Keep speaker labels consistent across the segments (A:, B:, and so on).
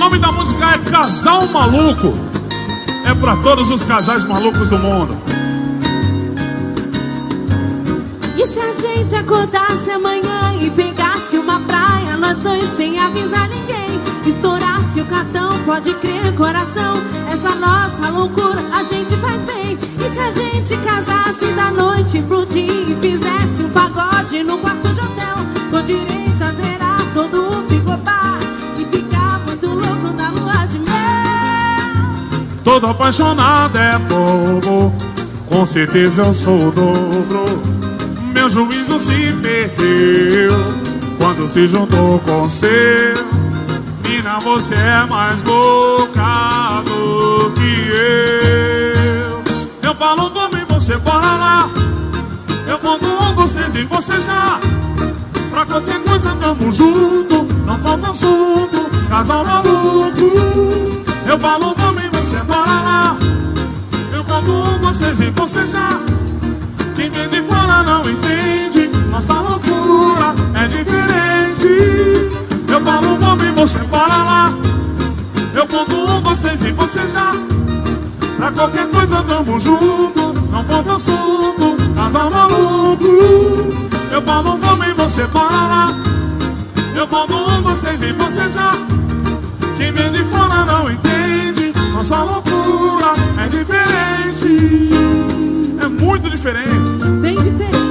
A: nome da música é Casal Maluco. É pra todos os casais malucos do mundo.
B: E se a gente acordasse amanhã e pegasse uma praia, nós dois sem avisar ninguém, estourasse o cartão, pode crer, coração, essa nossa loucura a gente faz bem. E se a gente casasse da noite pro dia e fizesse um pagode no quarto de hotel, com direito a zerar todo o frigobar e ficar muito louco na lua de mel.
A: Todo apaixonado é bobo, com certeza eu sou o dobro. Meu juízo se perdeu quando se juntou com o seu. Mina, você é mais louca do que eu. Eu falo por mim, você bora lá. Eu conto 1, 2, 3 e você já. Pra qualquer coisa tamo junto, não falta assunto, casal maluco. Eu falo por mim, você bora lá. Eu conto 1, 2, 3 e você já. Quem vem de fora não entende, nossa loucura é diferente. Eu falo por mim, você para lá. Eu conto 1, 2, 3 e você já. Pra qualquer coisa tamo junto, não falta assunto, casal maluco. Eu falo por mim, você para lá. Eu conto 1, 2, 3 e você já. Quem vem de fora não entende, nossa loucura é diferente. É muito diferente.
B: Bem diferente.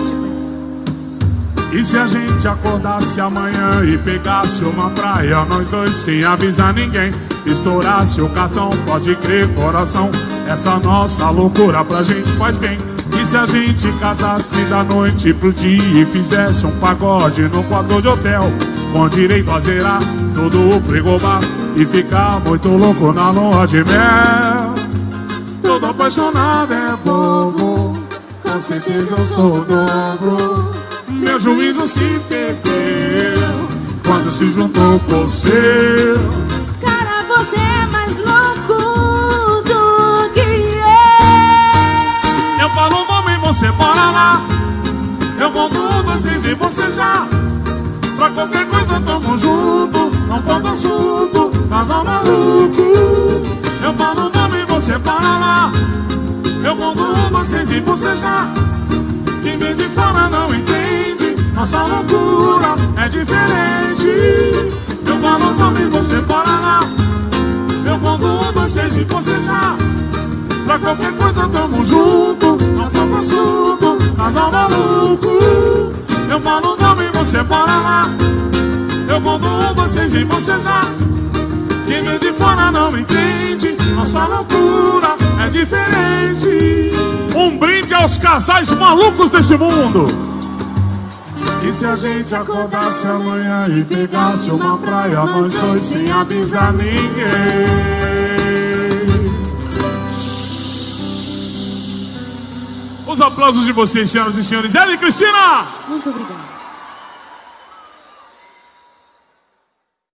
A: E se a gente acordasse amanhã e pegasse uma praia, nós dois sem avisar ninguém, estourasse o cartão, pode crer, coração, essa nossa loucura pra gente faz bem. E se a gente casasse da noite pro dia e fizesse um pagode no quarto de hotel, com direito a zerar todo o frigobar e ficar muito louco na lua de mel. Todo apaixonado é bobo, com certeza eu sou o dobro. Meu juízo se perdeu quando se juntou com o seu.
B: Cara, você é mais louco do que eu.
A: Eu falo o nome e você bora lá. Eu conto 1, 2, 3 e você já. Pra qualquer coisa tamo junto, não falta assunto, casal maluco. Eu falo o nome e você para lá. Eu conto 1, 2, 3 e você já. Quem vem de fora não entende, nossa loucura é diferente. Eu falo o nome e você para lá. Eu conto 1, 2, 3 e você já. Pra qualquer coisa tamo junto, não falta assunto, casal maluco. Eu falo o nome e você para lá. Eu conto 1, 2, 3 e você já. Quem vem de fora não entende, nossa loucura é diferente. Um brinde aos casais malucos desse mundo. E se a gente acordasse amanhã e pegasse uma praia, nós dois sem avisar ninguém. Os aplausos de vocês, senhoras e senhores. Ela e Cristina!
B: Muito obrigada.